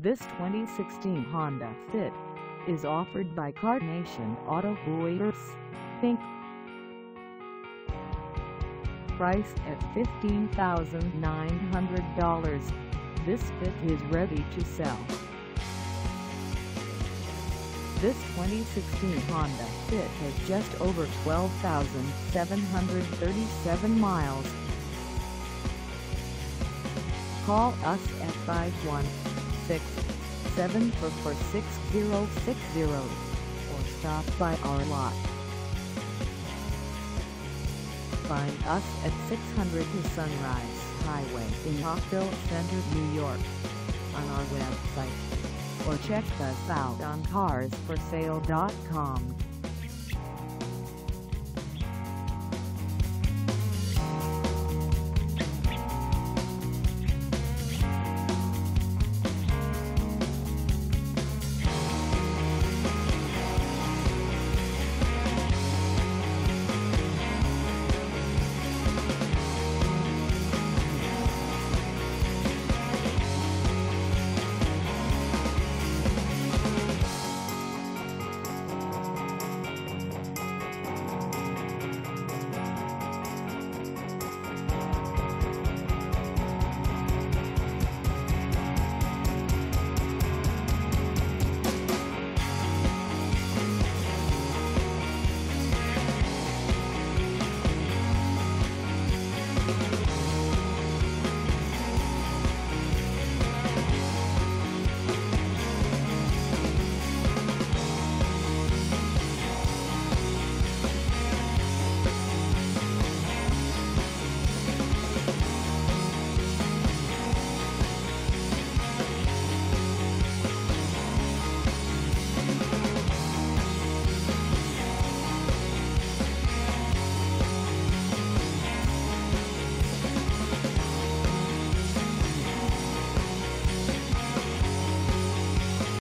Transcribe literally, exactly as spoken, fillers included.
This twenty sixteen Honda Fit is offered by Carnation Auto Builders, Incorporated. Priced at fifteen thousand nine hundred dollars, this Fit is ready to sell. This twenty sixteen Honda Fit has just over twelve thousand seven hundred thirty-seven miles. Call us at five one six, seven four four, six zero six zero or stop by our lot. Find us at six hundred Sunrise Highway in Rockville Center, New York, on our website, or check us out on cars for sale dot com.